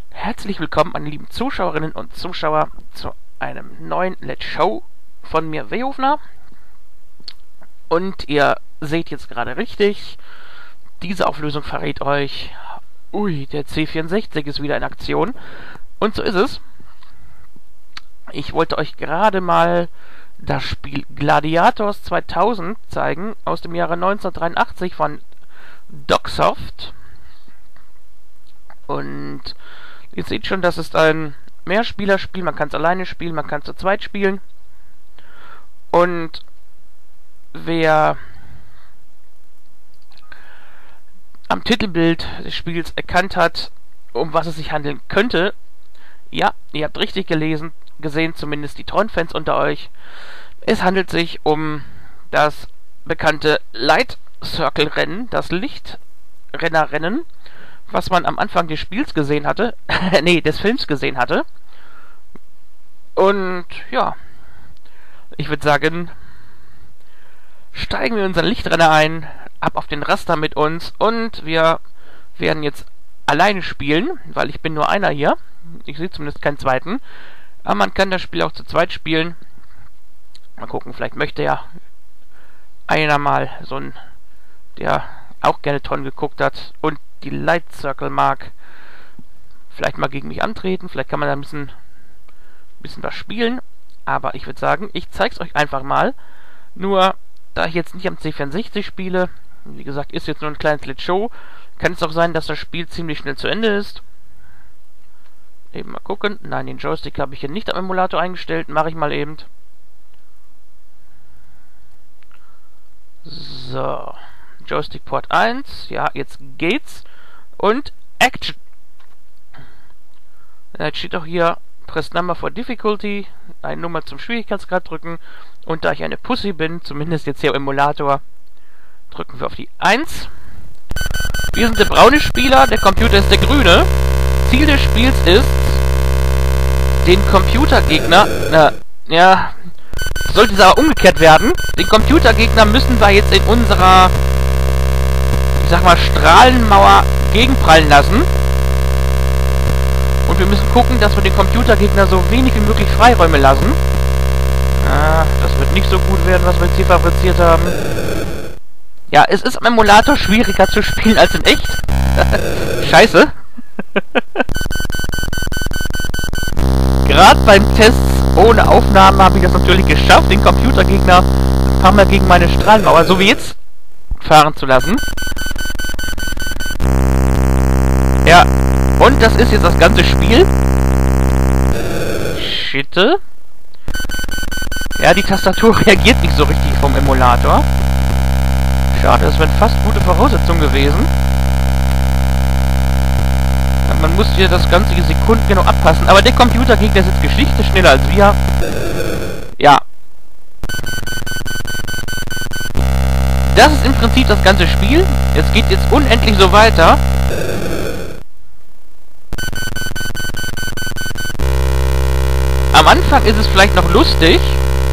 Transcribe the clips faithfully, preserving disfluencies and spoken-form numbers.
Herzlich willkommen, meine lieben Zuschauerinnen und Zuschauer, zu einem neuen Let's Show von mir, Wehofner. Und ihr seht jetzt gerade richtig, diese Auflösung verrät euch, ui, der C vierundsechzig ist wieder in Aktion. Und so ist es. Ich wollte euch gerade mal das Spiel Gladiators zweitausend zeigen, aus dem Jahre neunzehnhundertdreiundachtzig von Dogsoft. Und ihr seht schon, das ist ein Mehrspielerspiel. Man kann es alleine spielen, man kann es zu zweit spielen. Und wer am Titelbild des Spiels erkannt hat, um was es sich handeln könnte, ja, ihr habt richtig gelesen, gesehen, zumindest die Tron-Fans unter euch. Es handelt sich um das bekannte Light Circle Rennen, das Lichtrennerrennen, was man am Anfang des Spiels gesehen hatte, nee, des Films gesehen hatte. Und ja, ich würde sagen, steigen wir in unseren Lichtrenner ein, ab auf den Raster mit uns, und wir werden jetzt alleine spielen, weil ich bin nur einer hier. Ich sehe zumindest keinen zweiten. Aber man kann das Spiel auch zu zweit spielen. Mal gucken, vielleicht möchte ja einer mal so ein, der auch gerne Tron geguckt hat und die Light Circle mag, vielleicht mal gegen mich antreten. Vielleicht kann man da ein bisschen, bisschen was spielen. Aber ich würde sagen, ich zeige es euch einfach mal. Nur, da ich jetzt nicht am C vierundsechzig spiele, wie gesagt, ist jetzt nur ein kleines Let's Show, kann es auch sein, dass das Spiel ziemlich schnell zu Ende ist. Eben mal gucken. Nein, den Joystick habe ich hier nicht am Emulator eingestellt. Mache ich mal eben. So. Joystick Port eins. Ja, jetzt geht's. Und Action. Jetzt steht auch hier Press Number for Difficulty. Eine Nummer zum Schwierigkeitsgrad drücken. Und da ich eine Pussy bin, zumindest jetzt hier im Emulator, drücken wir auf die eins. Wir sind der braune Spieler, der Computer ist der grüne. Ziel des Spiels ist, den Computergegner, na, ja, sollte es aber umgekehrt werden, den Computergegner müssen wir jetzt in unserer, ich sag mal, Strahlenmauer gegenprallen lassen. Und wir müssen gucken, dass wir den Computergegner so wenig wie möglich Freiräume lassen. Ah, das wird nicht so gut werden, was wir jetzt hier fabriziert haben. Ja, es ist am Emulator schwieriger zu spielen als in echt. Scheiße. Gerade beim Test ohne Aufnahmen habe ich das natürlich geschafft, den Computergegner ein paar Mal gegen meine Strahlenmauer, so wie jetzt, fahren zu lassen. Ja, und das ist jetzt das ganze Spiel. Schitte. Ja, die Tastatur reagiert nicht so richtig vom Emulator. Schade, das wären fast gute Voraussetzungen gewesen. Man muss hier das ganze Sekunden genau abpassen. Aber der Computergegner ist jetzt Geschichte schneller als wir. Ja. Das ist im Prinzip das ganze Spiel. Es geht jetzt unendlich so weiter. Am Anfang ist es vielleicht noch lustig.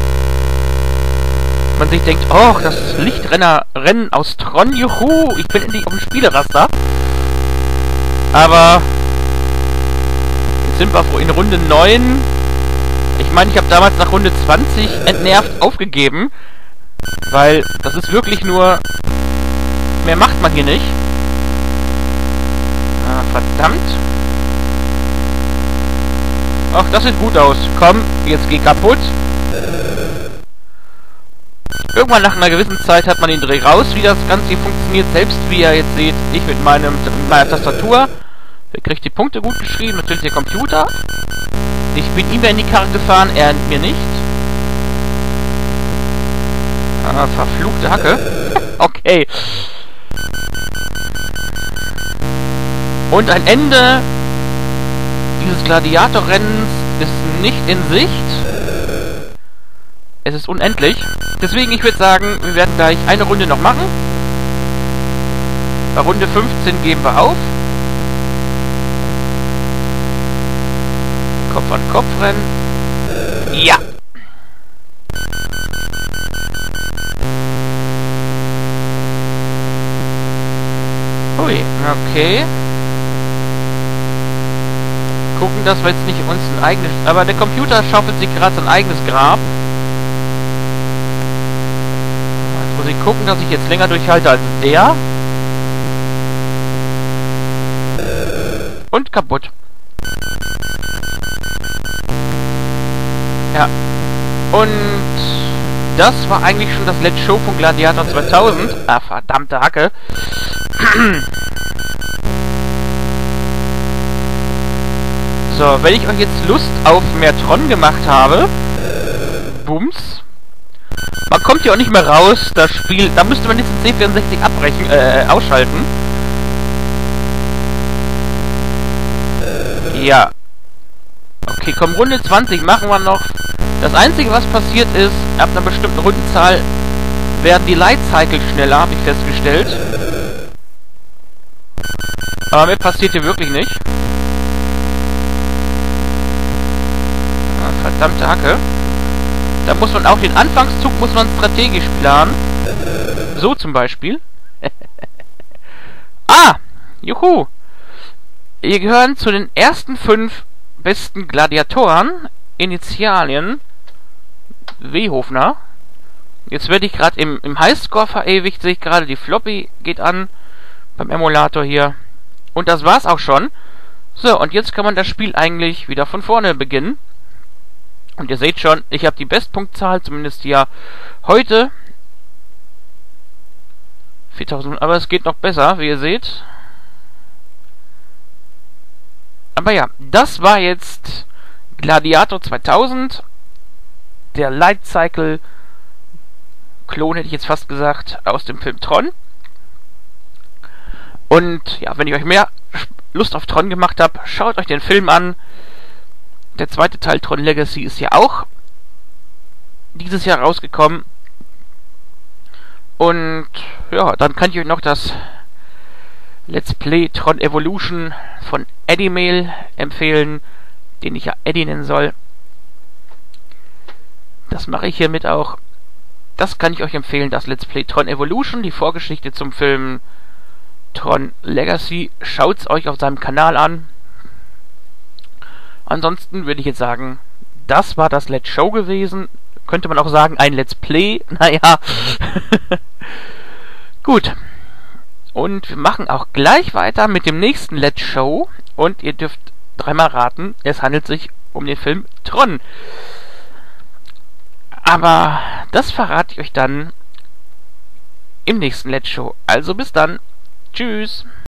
Man sich denkt, oh, das Lichtrenner-Rennen aus Tron, juhu, ich bin endlich auf dem Spieleraster. Aber jetzt sind wir in Runde neun. Ich meine, ich habe damals nach Runde zwanzig entnervt aufgegeben. Weil das ist wirklich nur... Mehr macht man hier nicht. Ah, verdammt. Ach, das sieht gut aus. Komm, jetzt geh kaputt. Irgendwann nach einer gewissen Zeit hat man den Dreh raus, wie das Ganze hier funktioniert. Selbst wie ihr jetzt seht, ich mit, meinem, mit meiner Tastatur. Wer kriegt die Punkte gut geschrieben? Natürlich der Computer. Ich bin ihm in die Karre gefahren, er mir nicht. Ah, verfluchte Hacke. Okay. Und ein Ende dieses Gladiatorrennens ist nicht in Sicht. Es ist unendlich. Deswegen, ich würde sagen, wir werden gleich eine Runde noch machen. Bei Runde fünfzehn geben wir auf. Kopf an Kopf rennen. Ja! Ui, okay. gucken, dass wir jetzt nicht uns ein eigenes... Aber der Computer schaufelt sich gerade sein eigenes Grab. Jetzt muss ich gucken, dass ich jetzt länger durchhalte als der. Und kaputt. Ja. Und das war eigentlich schon das Let's Show von Gladiator zweitausend. Ah, verdammte Hacke. So, wenn ich euch jetzt Lust auf mehr Tron gemacht habe, bums, man kommt hier auch nicht mehr raus, das Spiel, da müsste man jetzt den C vierundsechzig abbrechen, äh, ausschalten. Ja. Okay, komm, Runde zwanzig machen wir noch. Das Einzige, was passiert ist, ab einer bestimmten Rundenzahl werden die Lightcycle schneller, habe ich festgestellt. Aber mir passiert hier wirklich nicht. Ah, verdammte Hacke. Da muss man auch den Anfangszug muss man strategisch planen. So zum Beispiel. Ah! Juhu! Wir gehören zu den ersten fünf besten Gladiatoren. Initialien. W-Hofner. Jetzt werde ich gerade im, im Highscore verewigt. Sehe ich gerade, die Floppy geht an. Beim Emulator hier. Und das war's auch schon. So, und jetzt kann man das Spiel eigentlich wieder von vorne beginnen. Und ihr seht schon, ich habe die Bestpunktzahl, zumindest hier heute. viertausend, aber es geht noch besser, wie ihr seht. Aber ja, das war jetzt Gladiator zweitausend. Der Lightcycle Klon, hätte ich jetzt fast gesagt, aus dem Film Tron. Und ja, wenn ich euch mehr Lust auf Tron gemacht habe, schaut euch den Film an. Der zweite Teil Tron Legacy ist ja auch dieses Jahr rausgekommen. Und ja, dann kann ich euch noch das Let's Play Tron Evolution von Eddie Mail empfehlen, den ich ja Eddie nennen soll. Das mache ich hiermit auch. Das kann ich euch empfehlen, das Let's Play Tron Evolution, die Vorgeschichte zum Film Tron Legacy. Schaut's euch auf seinem Kanal an. Ansonsten würde ich jetzt sagen, das war das Let's Show gewesen. Könnte man auch sagen, ein Let's Play. Naja. Gut. Und wir machen auch gleich weiter mit dem nächsten Let's Show. Und ihr dürft dreimal raten, es handelt sich um den Film Tron. Aber das verrate ich euch dann im nächsten Let's Show. Also bis dann. Tschüss.